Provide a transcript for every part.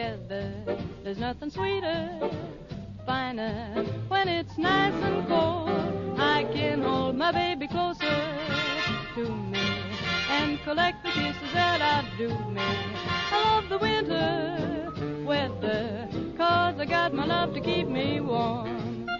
weather. There's nothing sweeter, finer, when it's nice and cold. I can hold my baby closer to me and collect the kisses that outdo me. I love the winter weather, 'cause I got my love to keep me warm.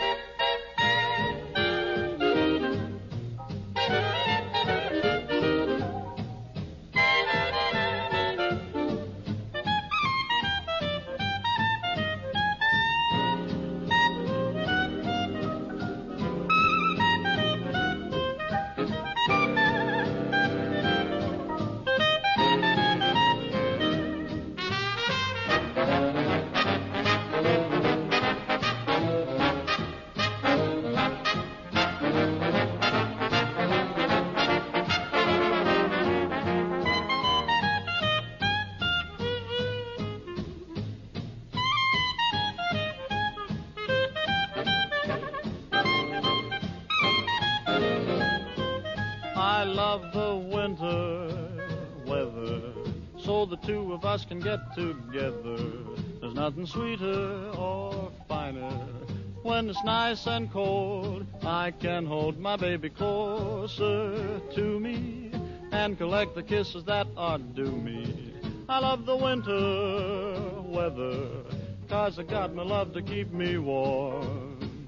I love the winter weather, so the two of us can get together. There's nothing sweeter or finer, when it's nice and cold. I can hold my baby closer to me and collect the kisses that are due me. I love the winter weather, 'cause I got my love to keep me warm.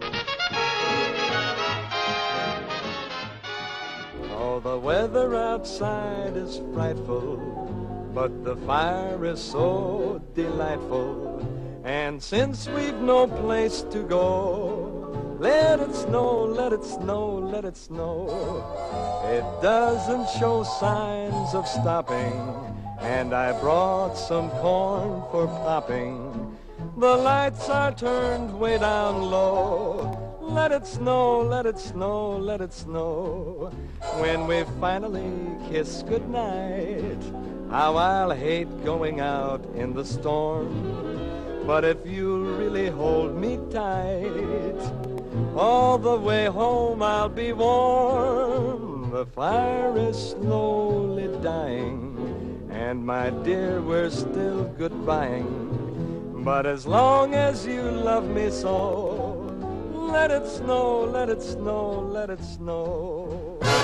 Oh, the weather outside is frightful, but the fire is so delightful. And since we've no place to go, let it snow, let it snow, let it snow. It doesn't show signs of stopping, and I brought some corn for popping. The lights are turned way down low. Let it snow, let it snow, let it snow. When we finally kiss goodnight, how I'll hate going out in the storm. But if you'll really hold me tight, all the way home I'll be warm. The fire is slowly dying, and my dear, we're still goodbying. But as long as you love me so, let it snow, let it snow, let it snow.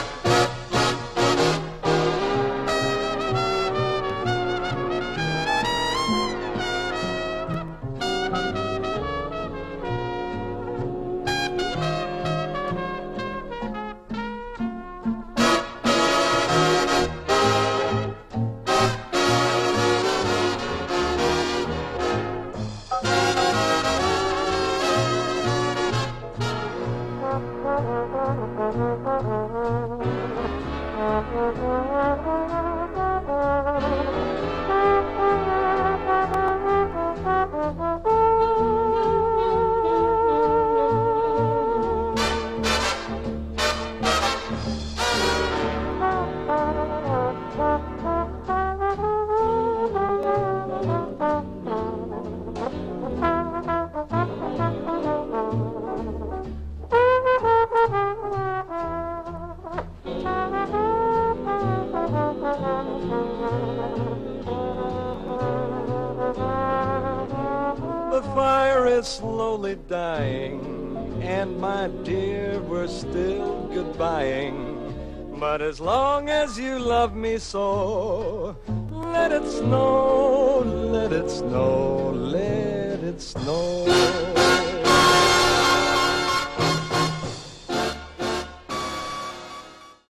The fire is slowly dying, and my dear, we're still goodbying. But as long as you love me so, let it snow, let it snow, let it snow.